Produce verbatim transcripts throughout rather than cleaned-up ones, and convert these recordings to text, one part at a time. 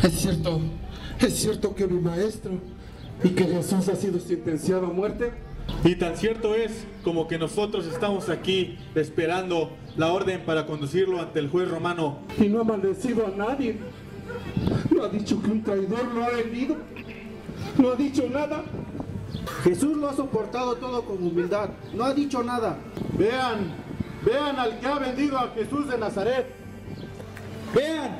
Es cierto, es cierto que mi maestro y que Jesús ha sido sentenciado a muerte. Y tan cierto es como que nosotros estamos aquí esperando la orden para conducirlo ante el juez romano. Y no ha maldecido a nadie. No ha dicho que un traidor lo ha herido. No ha dicho nada. Jesús lo ha soportado todo con humildad. No ha dicho nada. Vean, vean al que ha vendido a Jesús de Nazaret. Vean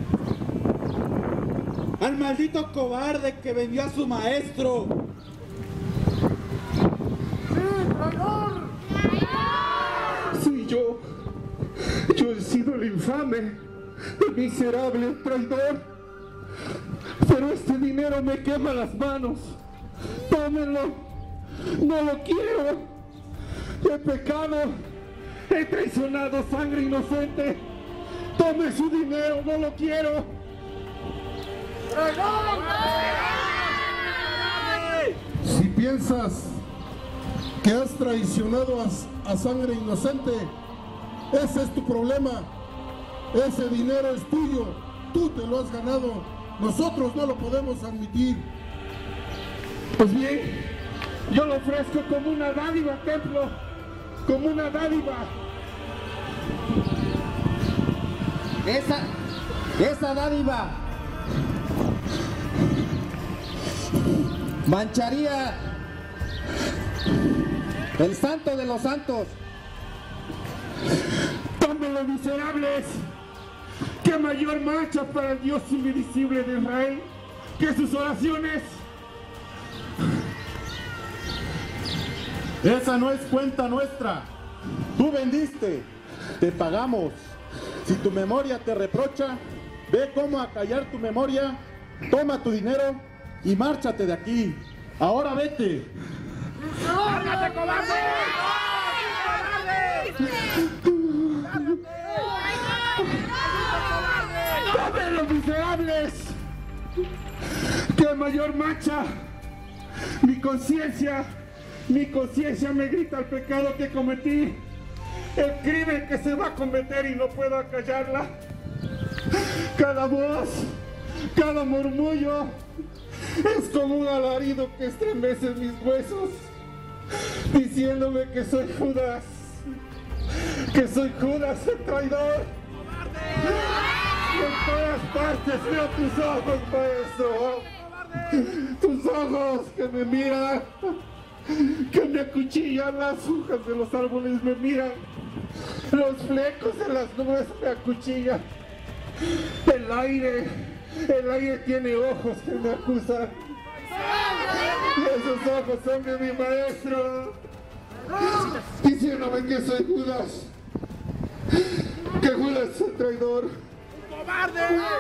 al maldito cobarde que vendió a su maestro. Sí, yo, yo he sido el infame, el miserable, el traidor. Pero este dinero me quema las manos. Tómenlo, no lo quiero. He pecado, he traicionado sangre inocente. Tome su dinero, no lo quiero. Si piensas que has traicionado a, a sangre inocente, ese es tu problema. Ese dinero es tuyo, tú te lo has ganado. Nosotros no lo podemos admitir. Pues bien, yo lo ofrezco como una dádiva, templo, como una dádiva. Esa, esa dádiva mancharía el santo de los santos. ¡Tómenlo, miserables! ¡Qué mayor mancha para el Dios invisible de Israel que sus oraciones! Esa no es cuenta nuestra. Tú vendiste, te pagamos. Si tu memoria te reprocha, ve cómo acallar tu memoria, toma tu dinero y márchate de aquí. Ahora vete. ¡Lárgate, cobarde! ¡Tómenlo, miserables! ¡Qué mayor mancha! Mi conciencia, mi conciencia me grita el pecado que cometí, el crimen que se va a cometer y no puedo acallarla. Cada voz, cada murmullo es como un alarido que estremece mis huesos, diciéndome que soy Judas, que soy Judas el traidor. En todas partes veo tus ojos, maestro, tus ojos que me miran, que me acuchillan, las hojas de los árboles me miran, los flecos de las nubes me acuchillan, el aire, el aire tiene ojos que me acusan, y esos ojos son de mi maestro, diciéndome que soy Judas, que Judas es el traidor. ¡Cobarde!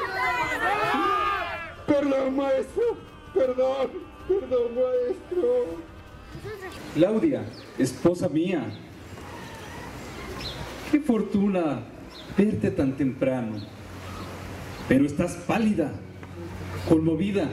Perdón, maestro, perdón, perdón, maestro. Claudia, esposa mía, qué fortuna verte tan temprano, pero estás pálida, conmovida.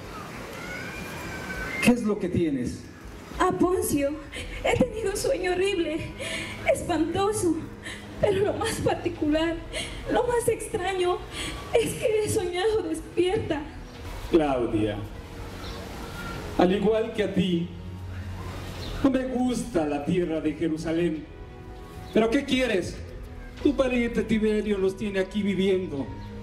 ¿Qué es lo que tienes? Ah, Poncio, he tenido un sueño horrible, espantoso, pero lo más particular, lo más extraño, es que he soñado despierta. Claudia, al igual que a ti, no me gusta la tierra de Jerusalén. ¿Pero qué quieres? Tu pariente Tiberio nos tiene aquí viviendo.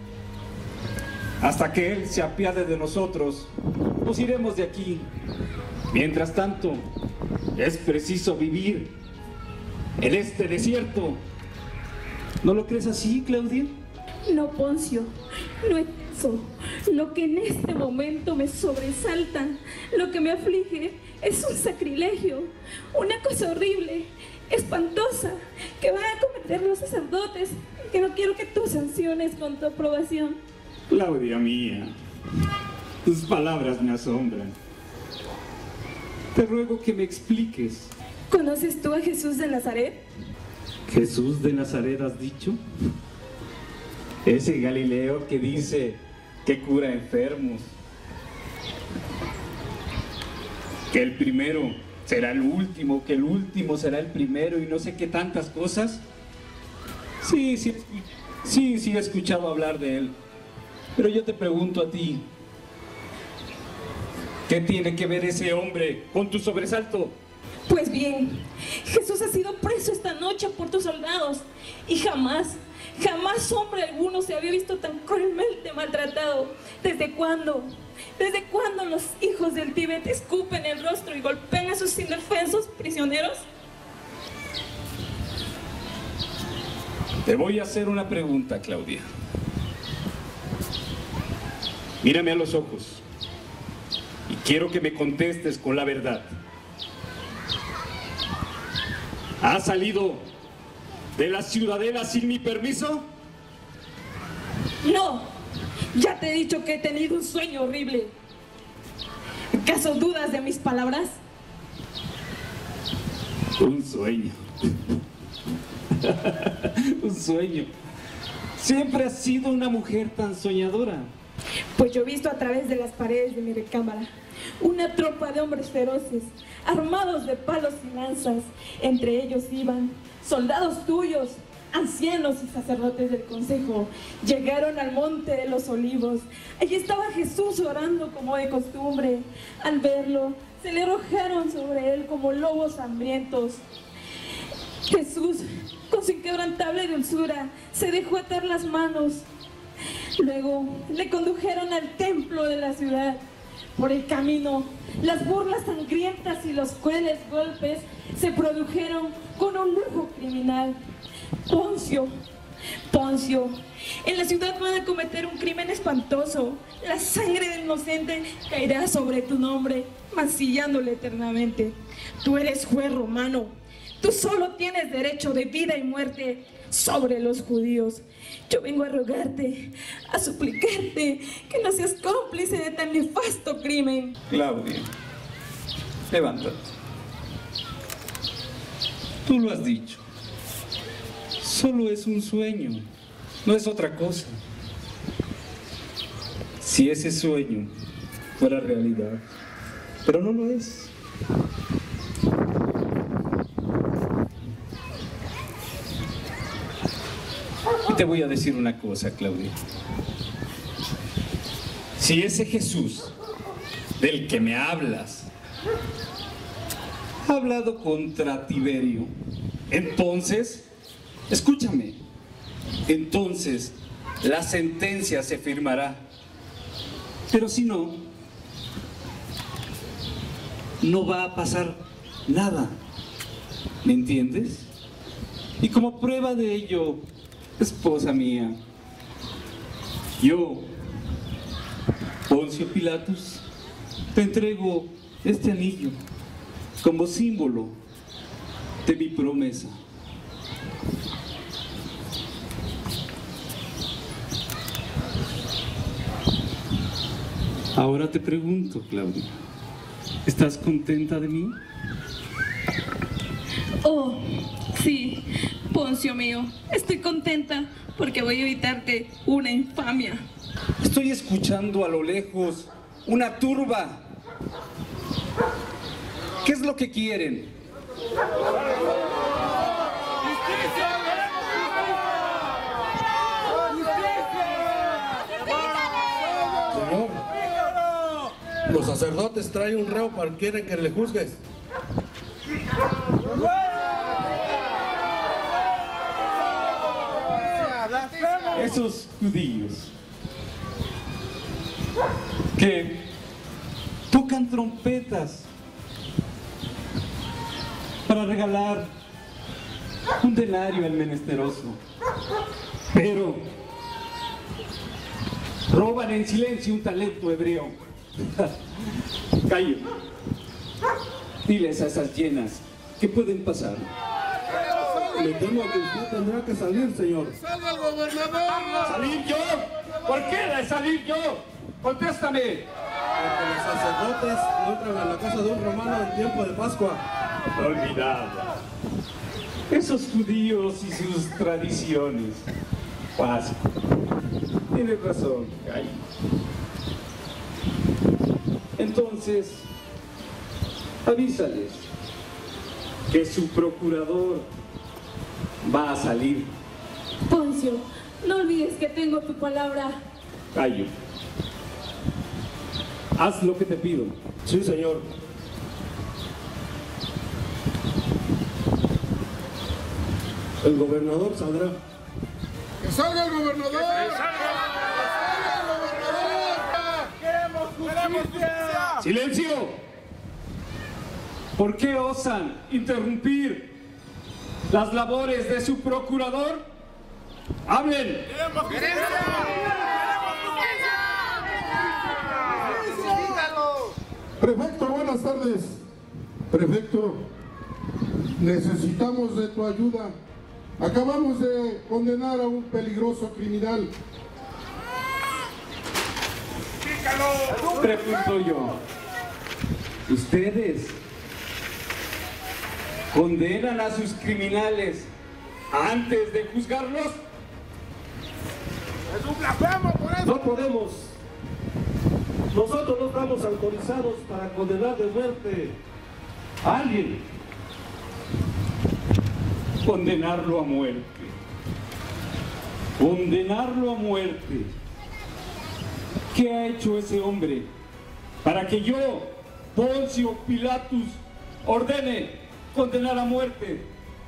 Hasta que él se apiade de nosotros, nos iremos de aquí. Mientras tanto, es preciso vivir en este desierto. ¿No lo crees así, Claudia? No, Poncio, no es eso. Lo que en este momento me sobresalta, lo que me aflige, es un sacrilegio, una cosa horrible, espantosa, que van a cometer los sacerdotes, que no quiero que tú sanciones con tu aprobación. Claudia mía, tus palabras me asombran. Te ruego que me expliques. ¿Conoces tú a Jesús de Nazaret? ¿Jesús de Nazaret has dicho? Ese Galileo que dice que cura enfermos, que el primero será el último, que el último será el primero y no sé qué tantas cosas. Sí, sí, sí, sí he escuchado hablar de él. Pero yo te pregunto a ti, ¿qué tiene que ver ese hombre con tu sobresalto? Pues bien, Jesús ha sido preso esta noche por tus soldados y jamás, jamás hombre alguno se había visto tan cruelmente maltratado. ¿Desde cuándo? ¿Desde cuándo los hijos del Tíbet escupen el rostro y golpean a sus indefensos prisioneros? Te voy a hacer una pregunta, Claudia. Mírame a los ojos y quiero que me contestes con la verdad. ¿Has salido de la ciudadela sin mi permiso? No, ya te he dicho que he tenido un sueño horrible. ¿Acaso dudas de mis palabras? Un sueño. Un sueño. Siempre has sido una mujer tan soñadora. Pues yo he visto a través de las paredes de mi recámara una tropa de hombres feroces, armados de palos y lanzas. Entre ellos iban soldados tuyos, ancianos y sacerdotes del consejo. Llegaron al monte de los olivos. Allí estaba Jesús orando como de costumbre. Al verlo, se le arrojaron sobre él como lobos hambrientos. Jesús, con su inquebrantable dulzura, se dejó atar las manos. Luego le condujeron al templo de la ciudad. Por el camino, las burlas sangrientas y los crueles golpes se produjeron con un lujo criminal. Poncio, Poncio, en la ciudad van a cometer un crimen espantoso. La sangre del inocente caerá sobre tu nombre, mancillándole eternamente. Tú eres juez romano. Tú solo tienes derecho de vida y muerte sobre los judíos. Yo vengo a rogarte, a suplicarte que no seas cómplice de tan nefasto crimen. Claudia, levántate. Tú lo has dicho. Solo es un sueño, no es otra cosa. Si ese sueño fuera realidad, pero no lo es. Y te voy a decir una cosa, Claudia. Si ese Jesús del que me hablas ha hablado contra Tiberio, entonces, escúchame, entonces la sentencia se firmará. Pero si no, no va a pasar nada, ¿me entiendes? Y como prueba de ello, esposa mía, yo, Poncio Pilatus, te entrego este anillo como símbolo de mi promesa. Ahora te pregunto, Claudia, ¿estás contenta de mí? Oh, sí, Poncio mío, estoy contenta porque voy a evitarte una infamia. Estoy escuchando a lo lejos una turba. ¿Qué es lo que quieren? Señor, los sacerdotes traen un reo para que quieren que le juzgues. Esos judíos que tocan trompetas para regalar un denario al menesteroso, pero roban en silencio un talento hebreo. Cayo, diles a esas llenas que pueden pasar. Me temo que usted tendrá que salir, señor. ¡Salga el gobernador! ¿Salir yo? ¿Por qué de salir yo? Contéstame. Porque los sacerdotes no entran a la casa de un romano en tiempo de Pascua. Olvidado. Esos judíos y sus tradiciones. Pascua. Tienes razón, Cayo. Entonces, avísales que su procurador va a salir. Poncio, no olvides que tengo tu palabra. Cayo, haz lo que te pido. Sí, señor. El gobernador saldrá. ¡Que salga el gobernador! ¡Que salga el gobernador! ¡Queremos justicia! ¡Silencio! ¿Por qué osan interrumpir las labores de su procurador? ¡Hablen! ¡Queremos justicia! Prefecto, buenas tardes. Prefecto, necesitamos de tu ayuda. Acabamos de condenar a un peligroso criminal. Pregunto yo, ¿ustedes condenan a sus criminales antes de juzgarlos? ¡Es un blasfemo por eso! No podemos. Nosotros no estamos autorizados para condenar de muerte a alguien. Condenarlo a muerte. Condenarlo a muerte. ¿Qué ha hecho ese hombre para que yo, Poncio Pilatus, ordene condenar a muerte?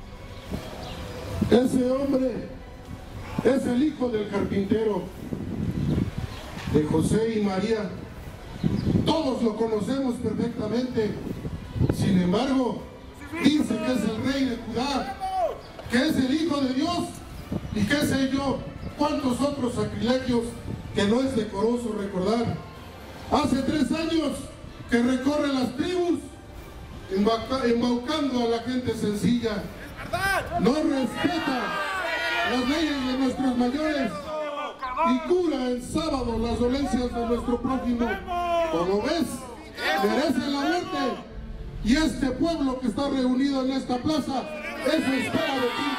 Ese hombre es el hijo del carpintero, de José y María. Todos lo conocemos perfectamente. Sin embargo, dice que es el rey de Judá, que es el hijo de Dios y qué sé yo, cuántos otros sacrilegios que no es decoroso recordar. Hace tres años que recorre las tribus embaucando a la gente sencilla. No respeta las leyes de nuestros mayores y cura el sábado las dolencias de nuestro prójimo. Como ves, merece la muerte, y este pueblo que está reunido en esta plaza, eso espera de ti.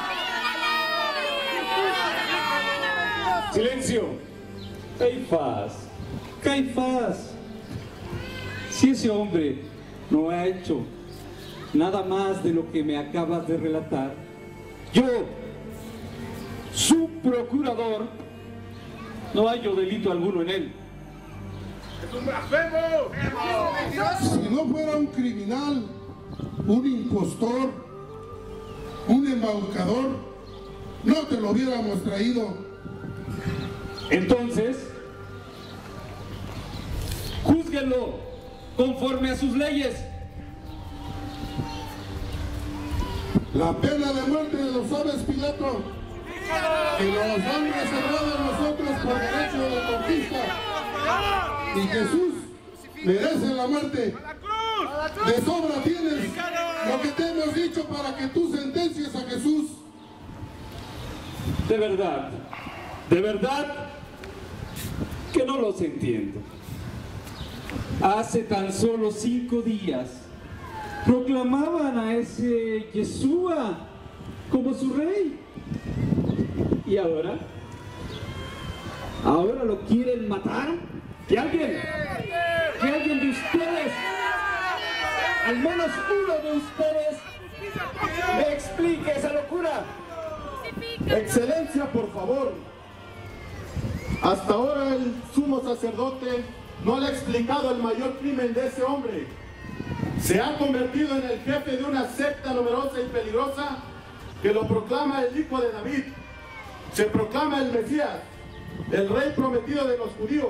¡Silencio! Caifás, Caifás, si ese hombre no ha hecho nada más de lo que me acabas de relatar, yo, su procurador, no hallo delito alguno en él. ¡Es un blasfemo! Si no fuera un criminal, un impostor, un embaucador, no te lo hubiéramos traído. Entonces, júzguenlo conforme a sus leyes. La pena de muerte lo sabes, Pilato, que nos han reservado a nosotros por derecho de conquista. Y Jesús merece la muerte. De sobra tienes lo que te hemos dicho para que tú sentencies a Jesús. De verdad, de verdad que no los entiendo. Hace tan solo cinco días proclamaban a ese Yeshua como su rey. ¿Y ahora? ¿Ahora lo quieren matar? ¿Que alguien? ¿Que alguien de ustedes? Al menos uno de ustedes me explique esa locura. Excelencia, por favor. Hasta ahora el sumo sacerdote no le ha explicado el mayor crimen de ese hombre. Se ha convertido en el jefe de una secta numerosa y peligrosa que lo proclama el hijo de David. Se proclama el Mesías, el rey prometido de los judíos.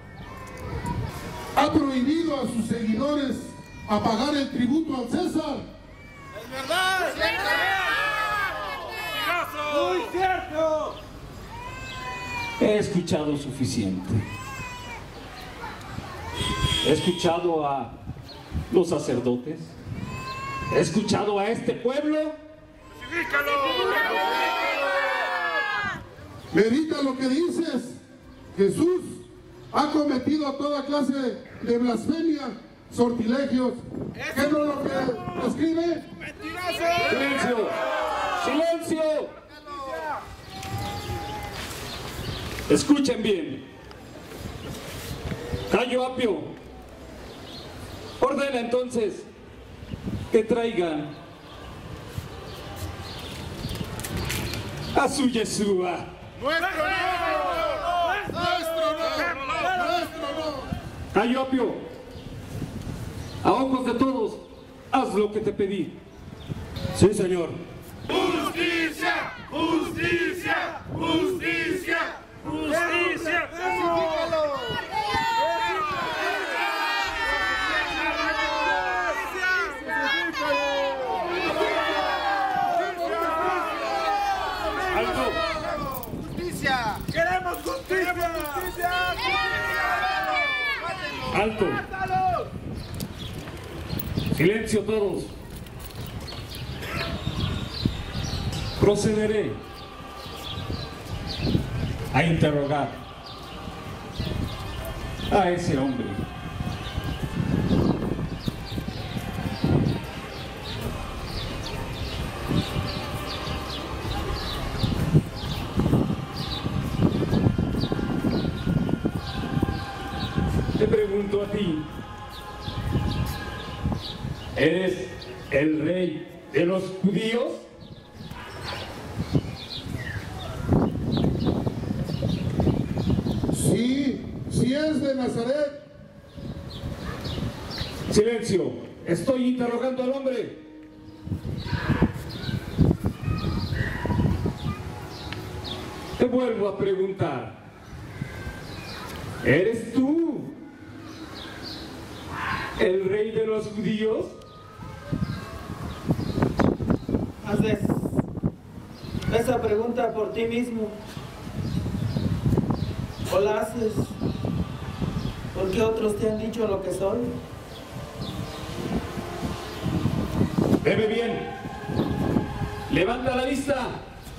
Ha prohibido a sus seguidores a pagar el tributo al César. ¡Es verdad! ¡Muy cierto! He escuchado suficiente. He escuchado a los sacerdotes. He escuchado a este pueblo. Medita lo que dices. Jesús ha cometido toda clase de blasfemia, sortilegios. ¿Qué es lo que escribe? ¡Silencio! ¡Silencio! Escuchen bien. Cayo Apio, ordena entonces que traigan a su Yeshua. ¡Nuestro no! ¡Nuestro no! Callopio, a ojos de todos, haz lo que te pedí. Sí, señor. ¡Justicia! ¡Justicia! ¡Justicia! ¡Justicia! ¡Alto! ¡Justicia! ¡Queremos justicia! ¡Justicia! ¡Alto! Silencio todos. Procederé a interrogar a ese hombre. Te pregunto a ti, ¿eres el rey de los judíos? Sí, sí es de Nazaret. Silencio, estoy interrogando al hombre. Te vuelvo a preguntar, ¿eres tú el rey de los judíos? Haces esa pregunta por ti mismo, o la haces porque otros te han dicho lo que soy. Bebe bien, levanta la vista.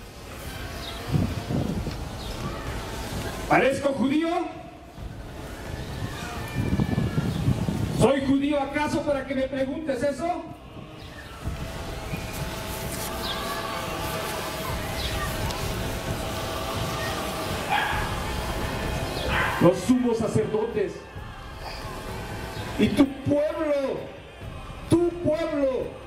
¿Parezco judío? ¿Soy judío acaso para que me preguntes eso? Los sumos sacerdotes y tu pueblo, tu pueblo,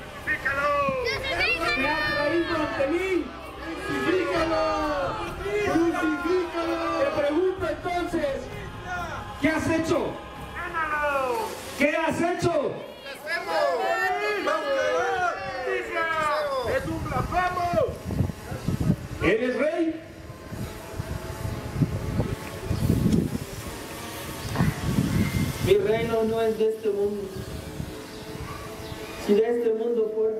me ha traído ante mí. ¡Crucifícalo! ¡Crucifícalo! Te pregunto entonces, ¿qué has hecho? ¿Qué has hecho? ¡Es un blasfemo! ¿Eres rey? Mi reino no es de este mundo. Si de este mundo fuera,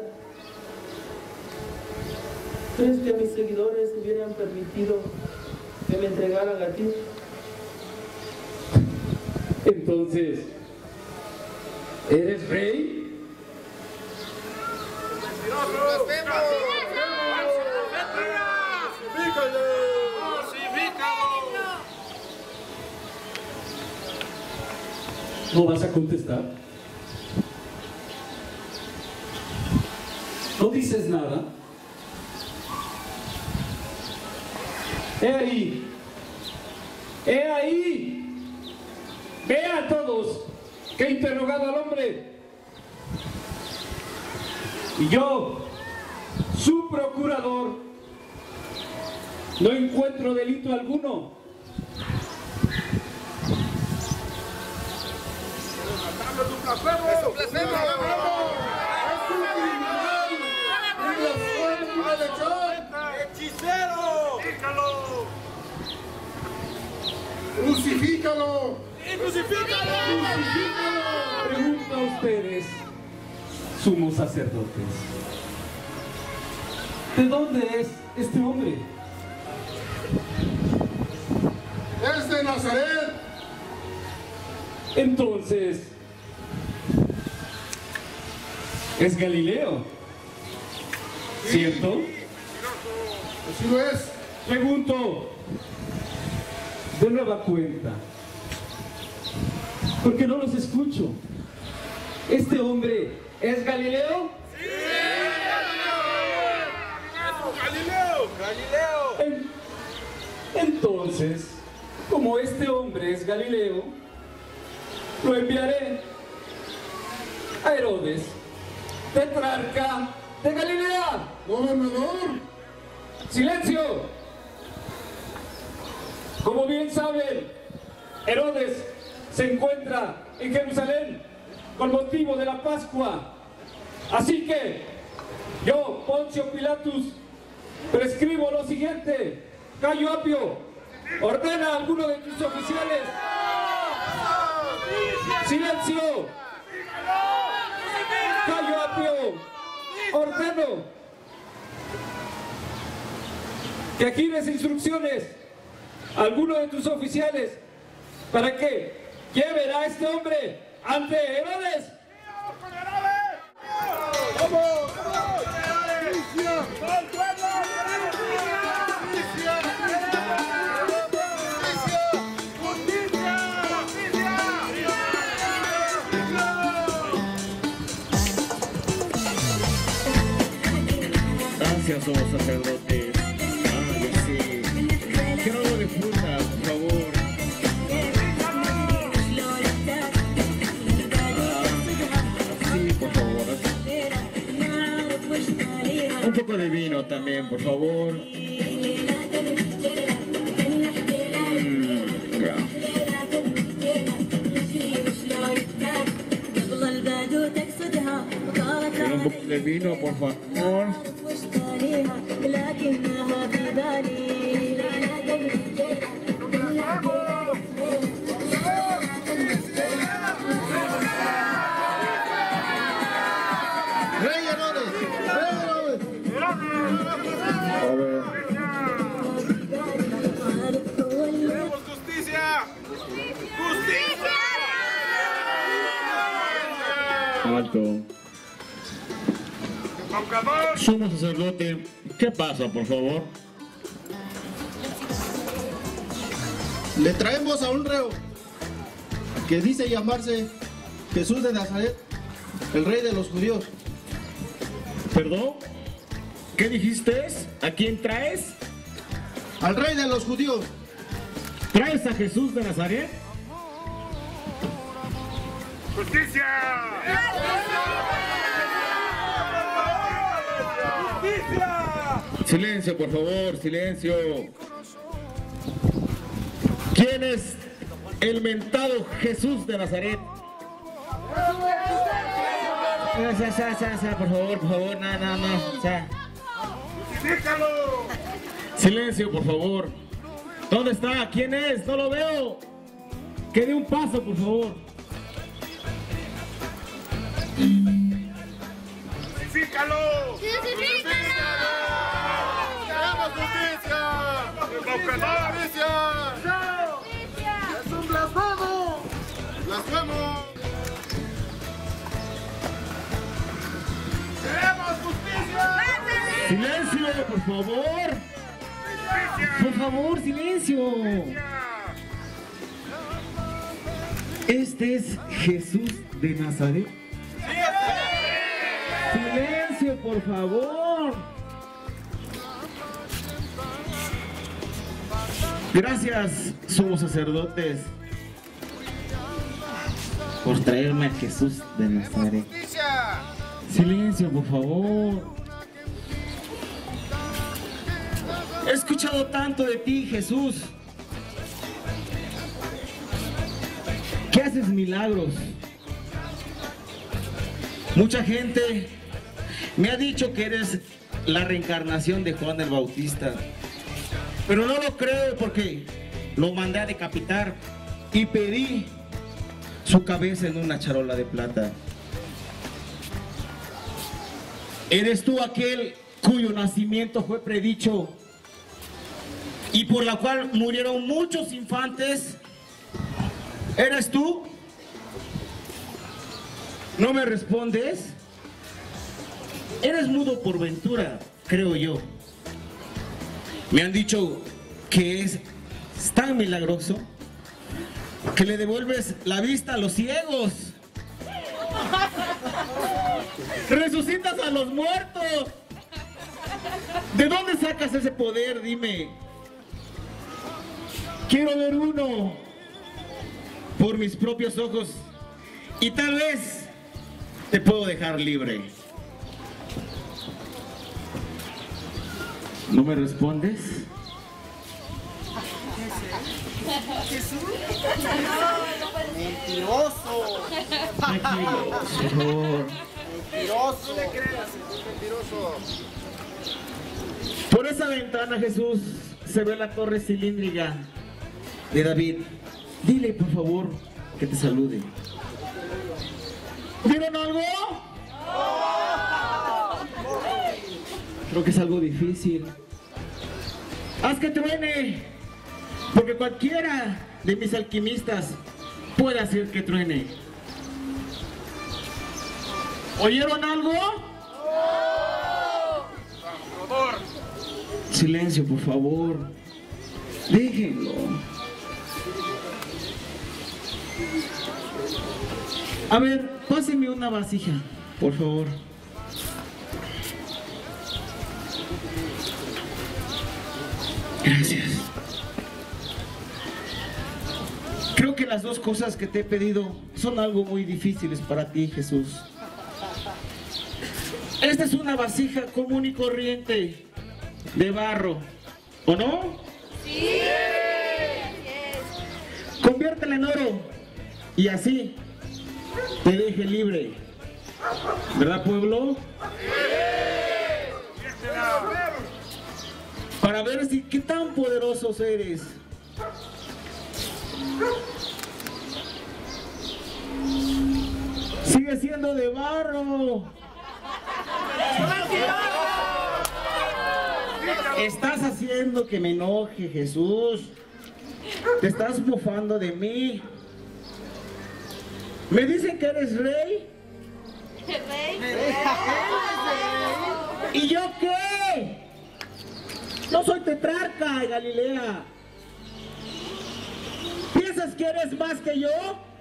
¿crees que mis seguidores hubieran permitido que me entregaran a ti? Entonces, ¿eres rey? ¿No vas a contestar? ¿No dices nada? ¡He ahí! ¡He ahí! ¡Vean todos que he interrogado al hombre! Y yo, su procurador, no encuentro delito alguno. ¡Es un blasfemo! ¡Es un blasfemo! ¡Hechicero! ¡Crucifícalo! ¡Crucifícalo! Pregunto a ustedes, sumos sacerdotes, ¿de dónde es este hombre? ¡Es de Nazaret! Entonces, es Galileo, ¿cierto? Así lo es. Pregunto, de nueva cuenta, porque no los escucho. ¿Este hombre es Galileo? ¡Sí! ¡Galileo! ¡Galileo! En- entonces, como este hombre es Galileo, lo enviaré a Herodes, tetrarca de Galilea. ¡Gobernador! ¡Silencio! Como bien saben, Herodes se encuentra en Jerusalén con motivo de la Pascua. Así que yo, Poncio Pilatus, prescribo lo siguiente. Cayo Apio, ordena a alguno de tus oficiales. ¡Silencio! Cayo Apio, ordeno que gires instrucciones a alguno de tus oficiales para que lleven a este hombre ante Herodes. ¡Vamos! Gracias, somos sacerdotes. Ah, yo sí. Quiero algo de fruta, por favor. Ah, sí, por favor. Un poco de vino también, por favor. Mm, ya. Quiero un poco de vino, por favor. ¡Rey Herodes! ¡Rey Herodes! A ver. ¡Queremos justicia! ¡Justicia! Alto. Sumo sacerdote, ¿qué pasa, por favor? Le traemos a un reo que dice llamarse Jesús de Nazaret, el rey de los judíos. ¿Perdón? ¿Qué dijiste? ¿A quién traes? Al rey de los judíos. ¿Traes a Jesús de Nazaret? ¡Justicia! Silencio, por favor, silencio. ¿Quién es el mentado Jesús de Nazaret? Ya, ya, ya, ya, por favor, por favor, no, no, no, ya. Silencio, por favor. ¿Dónde está? ¿Quién es? No lo veo. Que dé un paso, por favor. ¡Crucifícalo! ¡Crucifícalo! ¡Queremos justicia! ¡Justicia! ¡Es un blasfemo! ¡Blasfemo! ¡Queremos justicia! ¡Silencio, por favor! Por favor, silencio. Este es Jesús de Nazaret. Silencio, por favor. Gracias, somos sacerdotes, por traerme a Jesús de Nazaret. Silencio, por favor. He escuchado tanto de ti, Jesús, que haces milagros. Mucha gente me ha dicho que eres la reencarnación de Juan el Bautista, pero no lo creo porque lo mandé a decapitar y pedí su cabeza en una charola de plata. ¿Eres tú aquel cuyo nacimiento fue predicho y por la cual murieron muchos infantes? ¿Eres tú? ¿No me respondes? Eres mudo por ventura, creo yo. Me han dicho que es tan milagroso que le devuelves la vista a los ciegos. Resucitas a los muertos. ¿De dónde sacas ese poder? Dime. Quiero ver uno por mis propios ojos y tal vez te puedo dejar libre. ¿No me respondes? Mentiroso. Tranquilo, por favor. Mentiroso. No le creas, es mentiroso. Por esa ventana, Jesús, se ve la torre cilíndrica de David. Dile, por favor, que te salude. ¿Vieron algo? Creo que es algo difícil. Haz que truene, porque cualquiera de mis alquimistas puede hacer que truene. ¿Oyeron algo? Silencio, por favor. Déjenlo. A ver, páseme una vasija, por favor. Gracias. Creo que las dos cosas que te he pedido son algo muy difíciles para ti, Jesús. Esta es una vasija común y corriente de barro, ¿o no? Sí. Conviértela en oro y así te deje libre. ¿Verdad, pueblo? Para ver si qué tan poderosos eres. Sigue siendo de barro. Estás haciendo que me enoje, Jesús. Te estás mofando de mí. Me dicen que eres rey. ¿Rey? ¿Y yo qué? No soy tetrarca de Galilea. ¿Piensas que eres más que yo?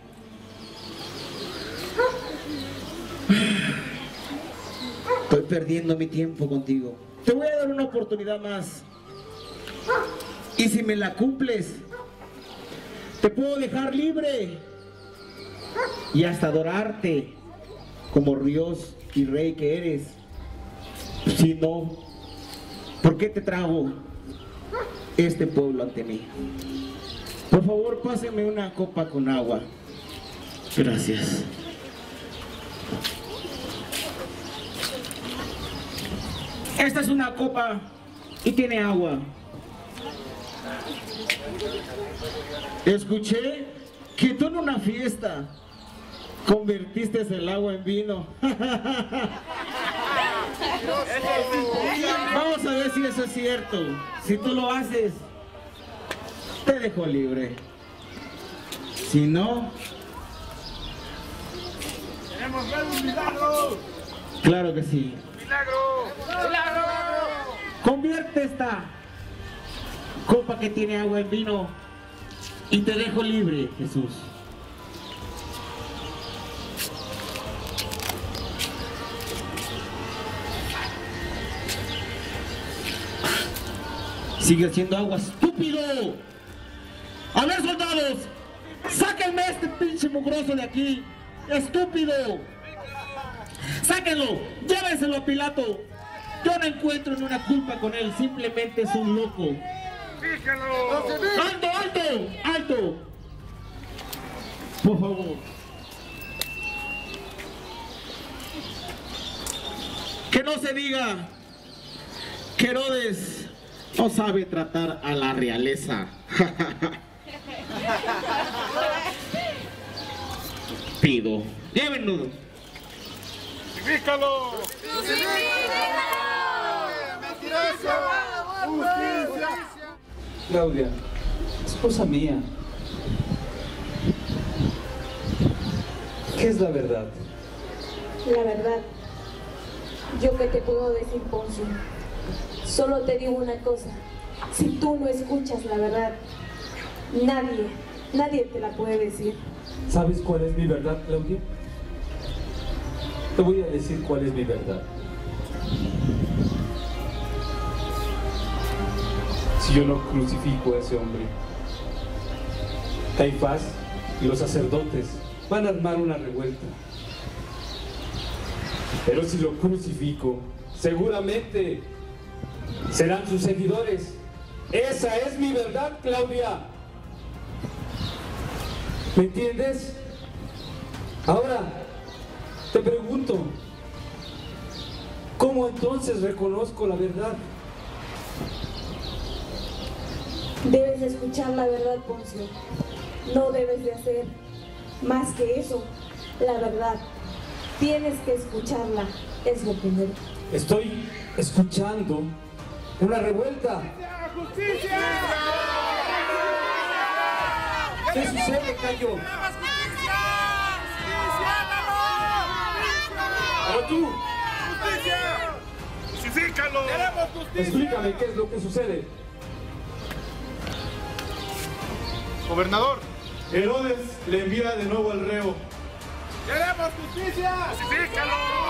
Estoy perdiendo mi tiempo contigo. Te voy a dar una oportunidad más. Y si me la cumples, te puedo dejar libre y hasta adorarte como Dios y Rey que eres. Si no, ¿por qué te trago este pueblo ante mí? Por favor, páseme una copa con agua. Gracias. Esta es una copa y tiene agua. Escuché que tú en una fiesta convertiste el agua en vino. Vamos a ver si eso es cierto. Si tú lo haces, te dejo libre. Si no, ¡Queremos ver un milagro! claro que sí. ¡Milagro! ¡Milagro! Convierte esta copa que tiene agua en vino y te dejo libre, Jesús. Sigue haciendo agua, estúpido. A ver, soldados, sáquenme a este pinche mugroso de aquí, estúpido. Sáquenlo, llévenselo a Pilato. Yo no encuentro en una culpa con él, simplemente es un loco. ¡Alto, alto! ¡Alto! Por favor. Que no se diga que Herodes no sabe tratar a la realeza. Pido, llévenlo. ¡Crucifícalo! ¡Mentiroso! ¡Justicia! Claudia, esposa mía, ¿qué es la verdad? La verdad, yo qué te puedo decir, Poncio. Solo te digo una cosa, si tú no escuchas la verdad, nadie, nadie te la puede decir. ¿Sabes cuál es mi verdad, Claudia? Te voy a decir cuál es mi verdad. Si yo no crucifico a ese hombre, Caifás y los sacerdotes van a armar una revuelta. Pero si lo crucifico, seguramente serán sus seguidores. Esa es mi verdad, Claudia. ¿Me entiendes? Ahora, te pregunto, ¿cómo entonces reconozco la verdad? Debes de escuchar la verdad, Poncio. No debes de hacer más que eso. La verdad, tienes que escucharla, es lo primero. Estoy escuchando una revuelta. ¡Justicia! ¿Qué sucede, Cayo? Pero tú, ¡Justicia! ¡Justifícalo! ¡Queremos justicia! explícame qué es lo que sucede. Gobernador, Herodes le envía de nuevo al reo. ¡Queremos justicia! ¡Justifícalo!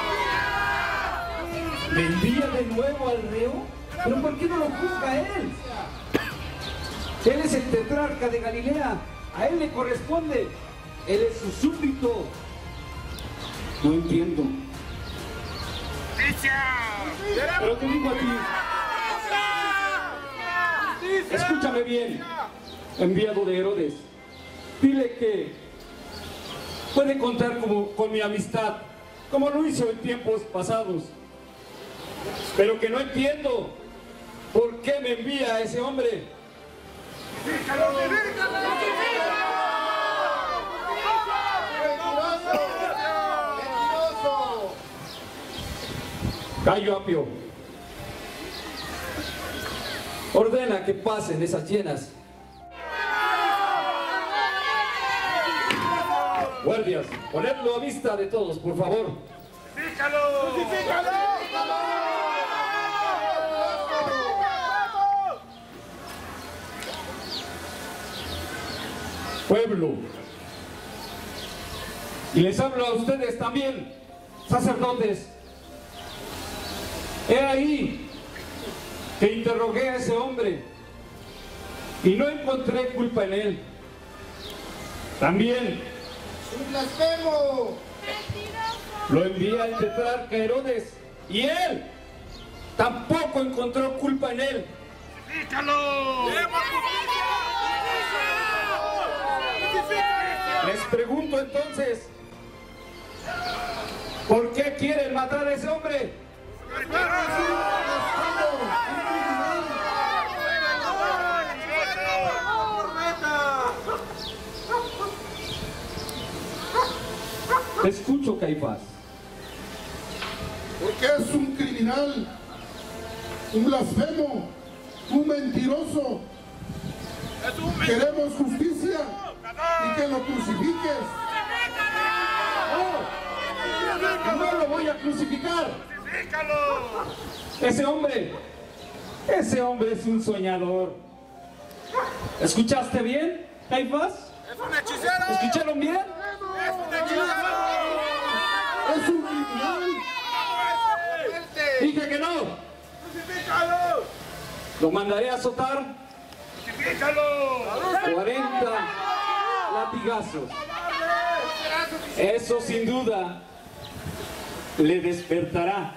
¿Le envía de nuevo al reo? ¿Pero por qué no lo juzga él? Él es el tetrarca de Galilea. A él le corresponde. Él es su súbdito. No entiendo. ¡Justicia! Pero te digo a ti, ¡Justicia! escúchame bien, enviado de Herodes. Dile que puede contar como, con mi amistad, como lo hizo en tiempos pasados. Pero que no entiendo por qué me envía a ese hombre. ¡Justifícalo! Cayo Apio, ordena que pasen esas llenas. Guardias, ponedlo a vista de todos, por favor. ¡Justifícalo! ¡Justifícalo! Pueblo, y les hablo a ustedes también, sacerdotes. He ahí que interrogué a ese hombre y no encontré culpa en él. También ¡Un blasfemo! lo envié al tetrarca Herodes y él tampoco encontró culpa en él. ¡Justifícalo! ¡Queremos justicia! ¡Justifícalo! Les pregunto entonces, ¿por qué quieren matar a ese hombre? Te escucho, Caifás. Porque es un criminal, un blasfemo, un mentiroso. Queremos justicia y que lo crucifiques. No, no lo voy a crucificar. ¡Justifícalo! Ese hombre, ese hombre es un soñador. ¿Escuchaste bien, Caifás? ¡Es un hechicero! ¿Escucharon bien? ¡Es un hechicero! Es un criminal. Dije que no. ¡Justifícalo! Lo mandaré a azotar ¡Justifícalo! cuarenta latigazos. Eso sin duda le despertará.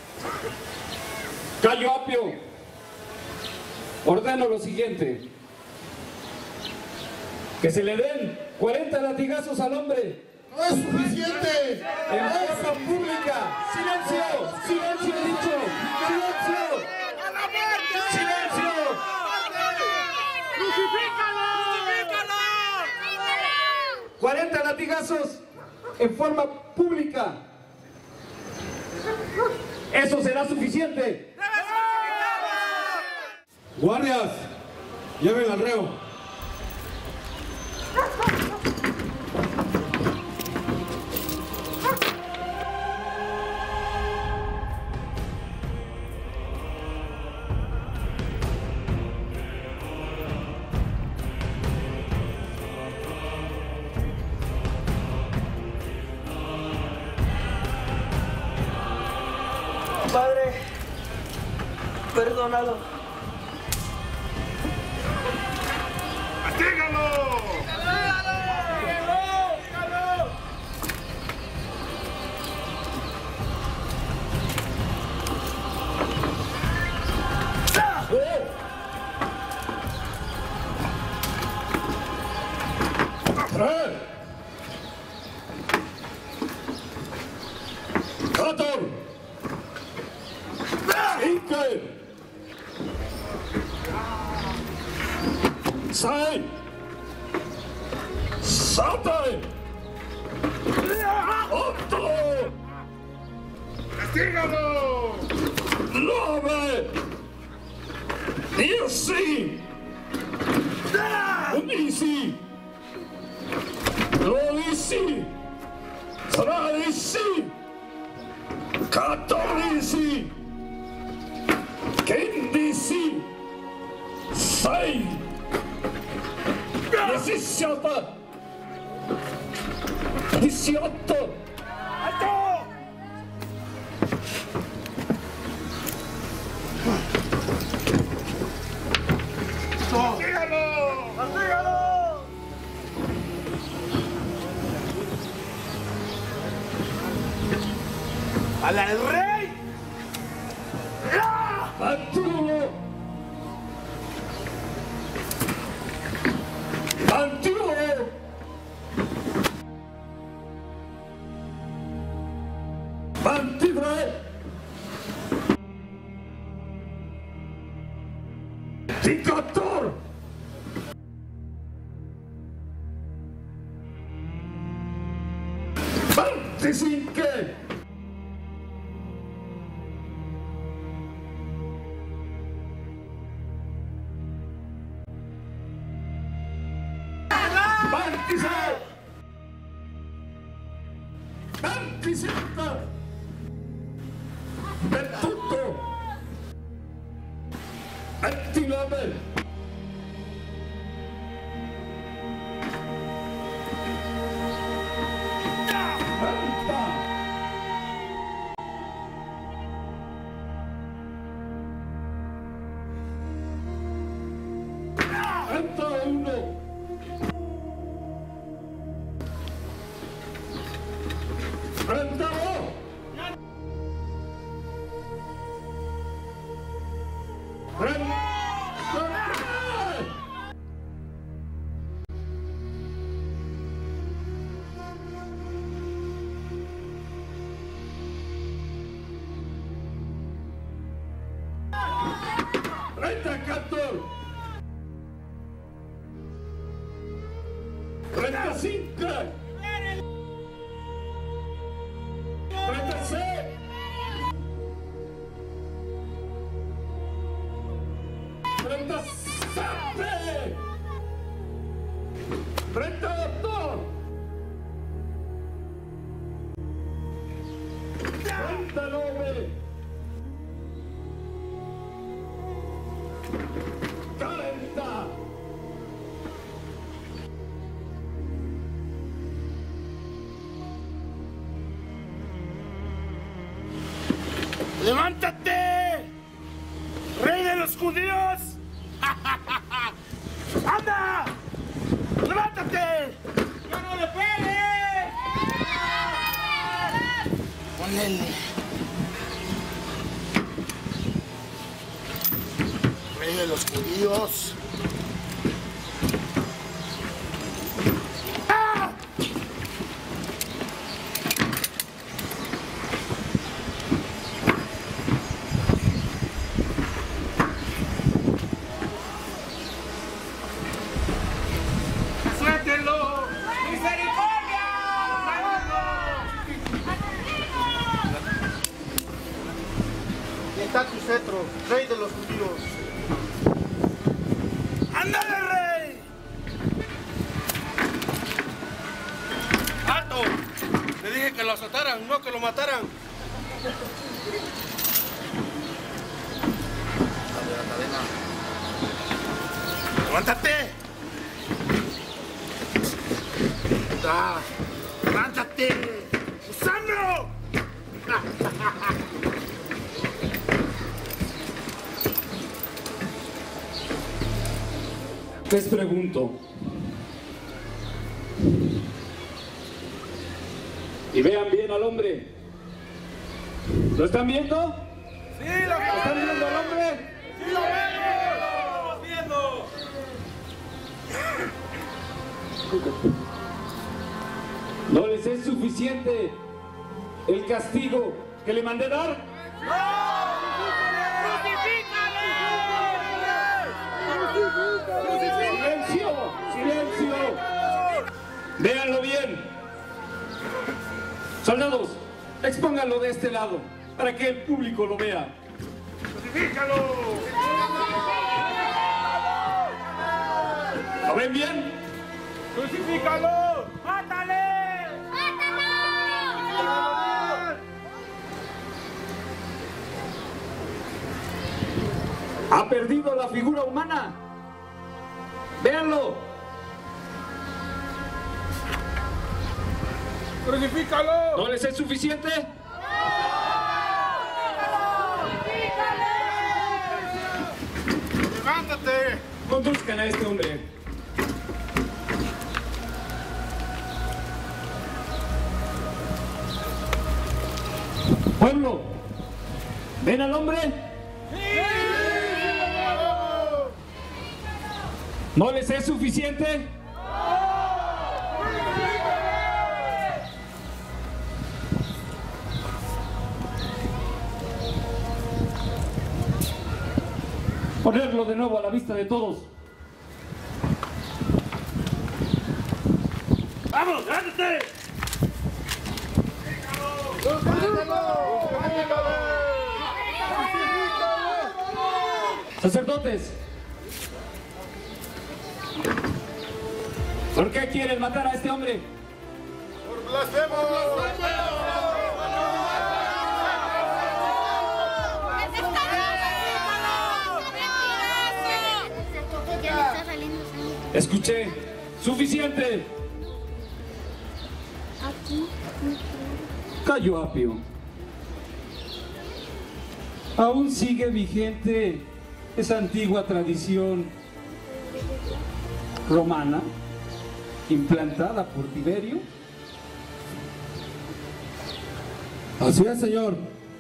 Cayo Apio, ordeno lo siguiente: que se le den cuarenta latigazos al hombre. No es suficiente. En plaza pública. ¡Silencio! ¡Silencio, he dicho! ¡Silencio! ¡A la muerte! ¡Silencio! ¡Justifícalo! ¡Justifícalo! cuarenta latigazos en forma pública. ¿Eso será suficiente? Guardias, lleven al reo. Padre, perdónalo. ¡Castígalo! ¡Salte! ¡Otto! ¡Castígalo! ¡Nove! ¡Dieci! ¡Undici! Dodici! Tredici! Quattordici! Quindici! Sei! Diciotto! Diciotto! ¡Alto! ¡Castígalo! ¡Castígalo! ¡A la del rey! ¡Ya! veintiuno! veintiuno! veintitré! veintiquattro! venticinque! ventisei! ventisette! ventotto! ventinove! venti! ventuno! trentadue! trentaquattro! trentacinque! trentasei! trentasette! trentotto! trentanove! quaranta! ¡Levántate! ¡Rey de los judíos! ¡Anda! ¡Levántate! ¡Ya no le pegues! Ponele. Rey de los judíos. ¡Ah! ¡Suéltenlo! ¡Misericordia! Aquí está tu cetro, rey de los judíos. ¡Ándale, rey! ¡Alto! Le dije que lo azotaran, no que lo mataran. Dale la cadena. ¡Levántate! ¡Ah! ¡Levántate! ¡Usando! Les pregunto. Y vean bien al hombre. ¿Lo están viendo? ¡Sí, lo vemos! ¿Están viendo al hombre? ¡Sí, lo vemos! ¡Lo estamos viendo! ¿No les es suficiente el castigo que le mandé dar? ¡Silencio! ¡Silencio! Véanlo bien. Soldados, expónganlo de este lado para que el público lo vea. ¡Crucifícalo! ¿Lo ven bien? ¡Crucifícalo! ¡Mátale! ¡Mátalo! Ha perdido la figura humana. Véanlo. ¡Crucifícalo! ¿No les es suficiente? ¡Levántate! Conduzcan a este hombre. Pueblo, ¿ven al hombre? ¿No les es suficiente? Ponerlo de nuevo a la vista de todos. ¡Vamos, levántate! Sacerdotes, ¿por qué quieren matar a este hombre? ¡Por blasfemo! Escuché, suficiente. Cayo Apio. Aún sigue vigente esa antigua tradición romana implantada por Tiberio. Así es, señor.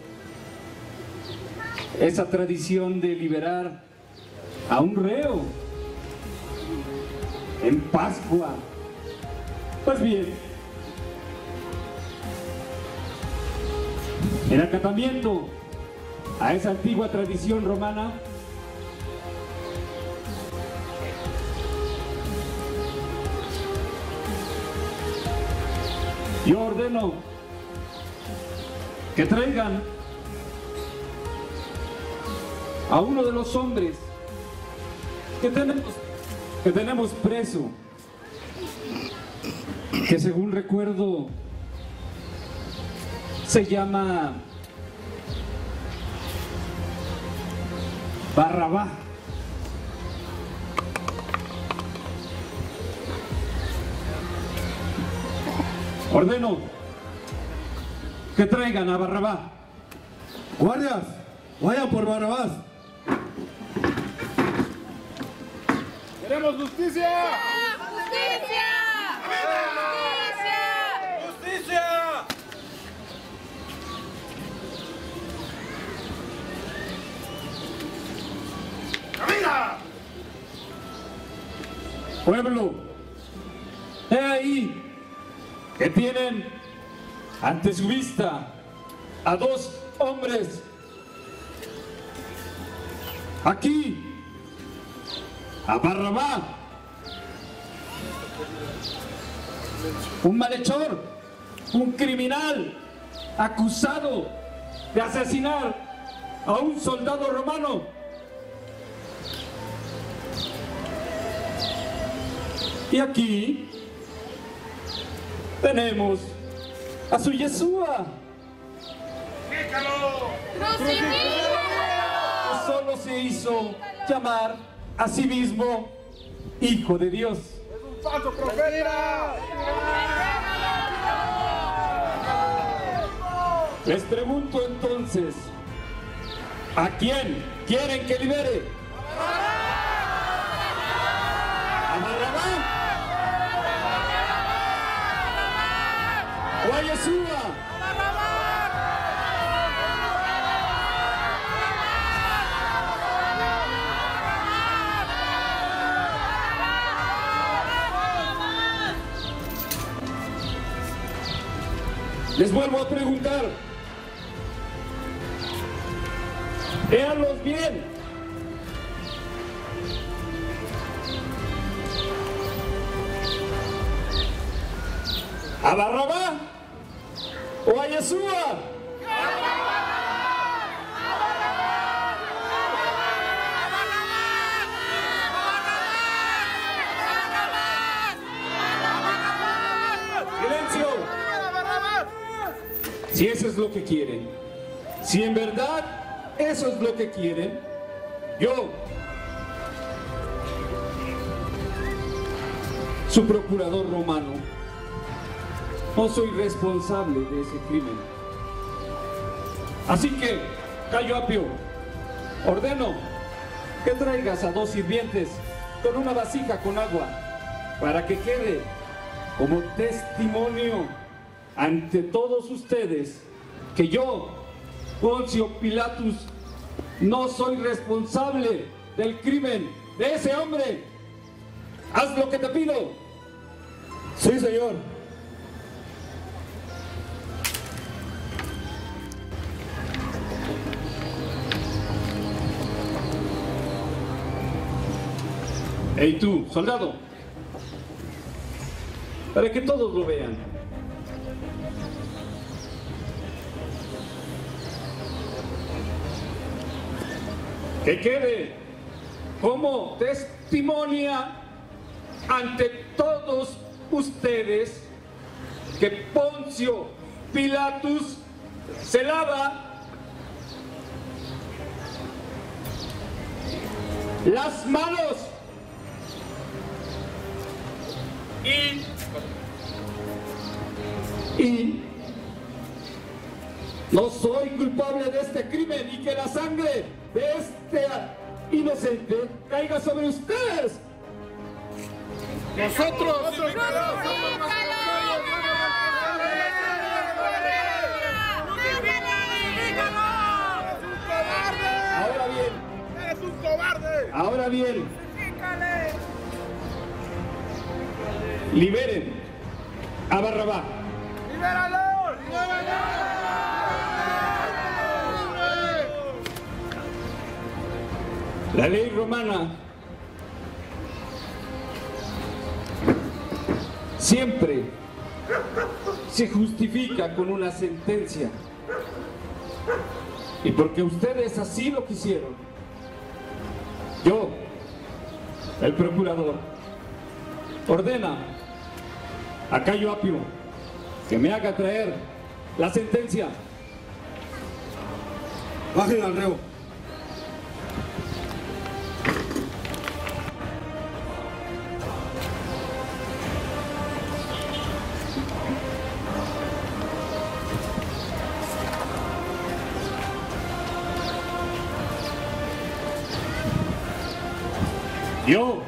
Esa tradición de liberar a un reo en Pascua. Pues bien, en acatamiento a esa antigua tradición romana, yo ordeno que traigan a uno de los hombres que tenemos, que tenemos preso, que según recuerdo se llama Barrabá. Ordeno que traigan a Barrabá. Guardias, vayan por Barrabás. ¡Queremos justicia! ¡Justicia! ¡Justicia! ¡Camina! Pueblo, he ahí que tienen ante su vista a dos hombres. Aquí, a Barrabá, un malhechor, un criminal acusado de asesinar a un soldado romano. Y aquí tenemos a su Yeshua, que solo se hizo llamar a sí mismo Hijo de Dios. ¡Es un falso profeta! Les pregunto entonces, ¿a quién quieren que libere? ¿A Barrabá? ¿O a Yeshua? Les vuelvo a preguntar. Véanlos bien. ¿A Barrabás o a Yeshua? ¡Silencio! Si eso es lo que quieren, si en verdad eso es lo que quieren, yo, su procurador romano, no soy responsable de ese crimen. Así que, Cayo Apio, ordeno que traigas a dos sirvientes con una vasija con agua para que quede como testimonio ante todos ustedes que yo, Poncio Pilatus, no soy responsable del crimen de ese hombre. Haz lo que te pido. Sí, señor. Hey tú, soldado, para que todos lo vean. Que quede como testimonia ante todos ustedes que Poncio Pilatus se lava las manos y, y no soy culpable de este crimen y que la sangre de este inocente caiga sobre ustedes. Nosotros. Ahora bien. Eres un cobarde. Ahora bien. Liberen a Barrabás. ¡Libéralo! La ley romana siempre se justifica con una sentencia. Y porque ustedes así lo quisieron, yo, el procurador, ordena a Cayo Apio que me haga traer la sentencia. Bajen al reo. Yo,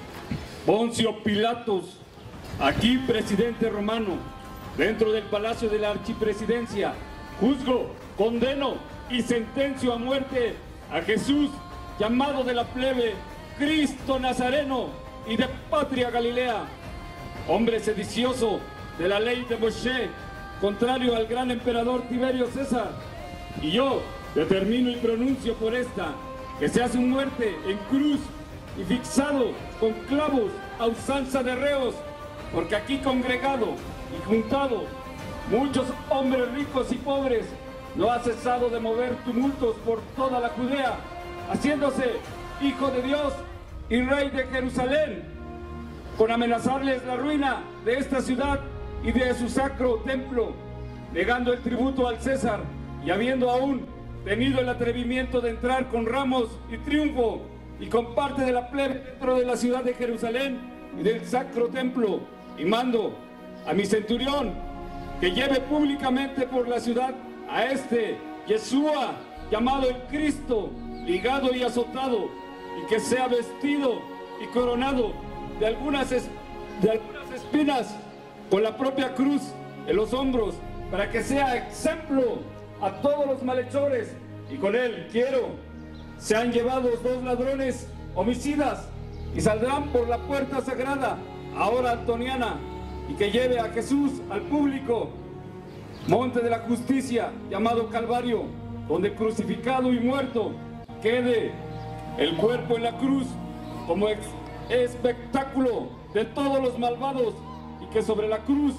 Poncio Pilatus, aquí presidente romano, dentro del palacio de la archipresidencia, juzgo, condeno y sentencio a muerte a Jesús, llamado de la plebe, Cristo Nazareno y de patria Galilea, hombre sedicioso de la ley de Moshe, contrario al gran emperador Tiberio César. Y yo determino y pronuncio por esta, que se hace muerte en cruz y fixado con clavos a usanza de reos, porque aquí congregado y juntado muchos hombres ricos y pobres no ha cesado de mover tumultos por toda la Judea, haciéndose hijo de Dios y rey de Jerusalén, con amenazarles la ruina de esta ciudad y de su sacro templo, negando el tributo al César y habiendo aún tenido el atrevimiento de entrar con ramos y triunfo y con parte de la plebe dentro de la ciudad de Jerusalén y del sacro templo, y mando a mi centurión que lleve públicamente por la ciudad a este Yeshua, llamado el Cristo, ligado y azotado, y que sea vestido y coronado de algunas, es, de algunas espinas, con la propia cruz en los hombros, para que sea ejemplo a todos los malhechores. Y con él quiero sean llevados dos ladrones homicidas y saldrán por la puerta sagrada, ahora antoniana, y que lleve a Jesús al público monte de la justicia, llamado Calvario, donde crucificado y muerto quede el cuerpo en la cruz como espectáculo de todos los malvados, y que sobre la cruz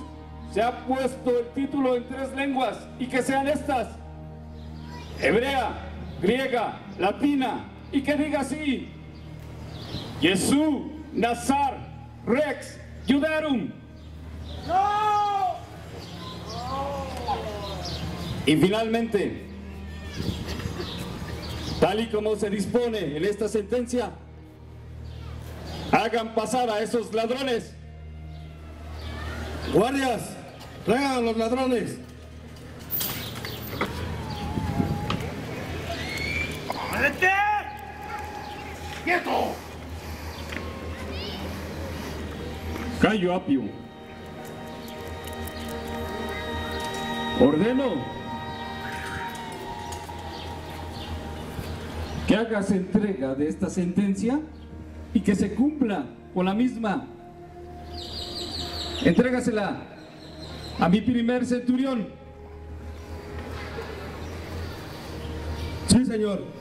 se ha puesto el título en tres lenguas y que sean estas: hebrea, griega, latina, y que diga así: Jesús, Nazar, Rex, Judarum. ¡No! Y finalmente, tal y como se dispone en esta sentencia, hagan pasar a esos ladrones. Guardias, traigan a los ladrones. ¡Vete! ¡Quieto! Cayo Apio, ordeno que hagas entrega de esta sentencia y que se cumpla con la misma. Entrégasela a mi primer centurión. Sí, señor.